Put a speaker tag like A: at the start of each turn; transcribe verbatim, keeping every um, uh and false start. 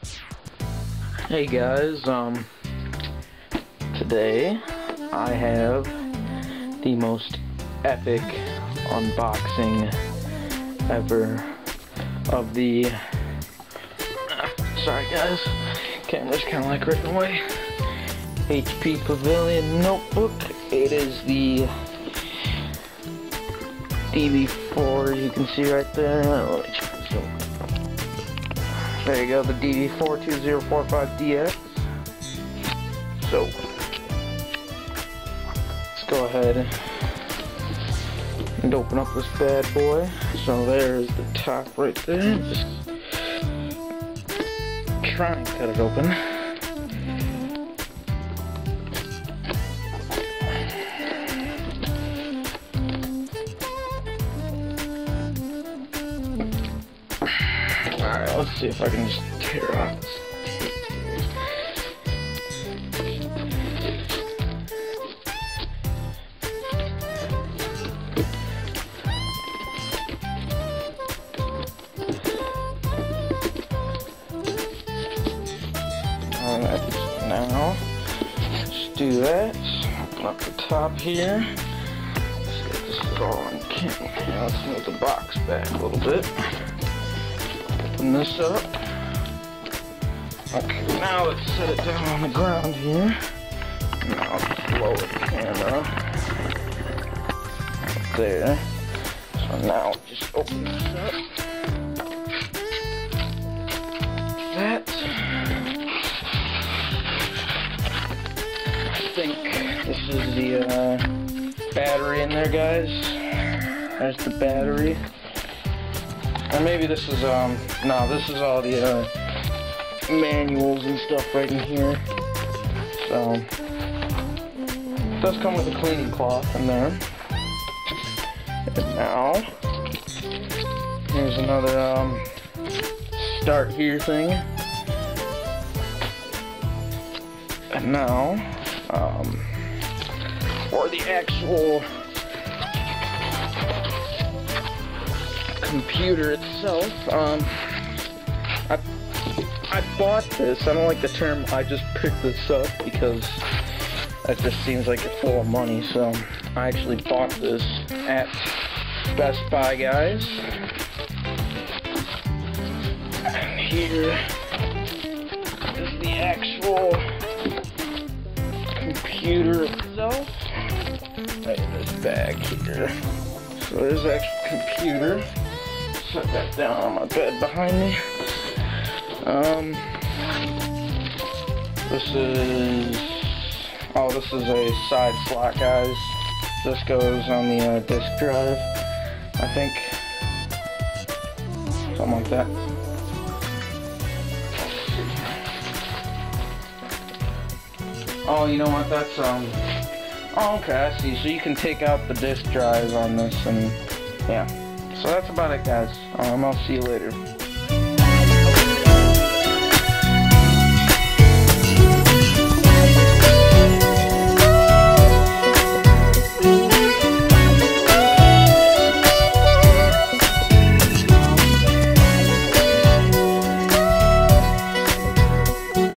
A: Hey guys, um, today I have the most epic unboxing ever of the, uh, sorry guys, camera's kind of like right away, H P Pavilion notebook. It is the D V four, you can see right there. There you go, the D V four two zero four five D X. So, let's go ahead and open up this bad boy. So there's the top right there. Just try and cut it open. Alright, let's see if I can just tear off this tape here. Alright, now, let's do that. Open up the top here. Let's see if this is all on camera. Let's move the box back a little bit. Open this up. Okay, now let's set it down on the ground here. Now I'll lower the camera. Right there. So now just open this up. That. I think this is the uh, battery in there, guys. There's the battery. Or maybe this is, um, no, this is all the, uh, manuals and stuff right in here. So, it does come with a cleaning cloth in there. And now, here's another, um, start here thing. And now, um, for the actual computer itself, um, I, I bought this. I don't like the term I just picked this up because that just seems like it's full of money, so I actually bought this at Best Buy, guys. And here is the actual computer itself. Right in this bag here. So there's the actual computer. Set that down on my bed behind me. Um, this is, oh, this is a side slot, guys. This goes on the uh, disk drive, I think. Something like that. Oh, you know what? That's, um, oh, okay, I see. So you can take out the disk drive on this, and yeah. So that's about it, guys. Um, I'll see you later.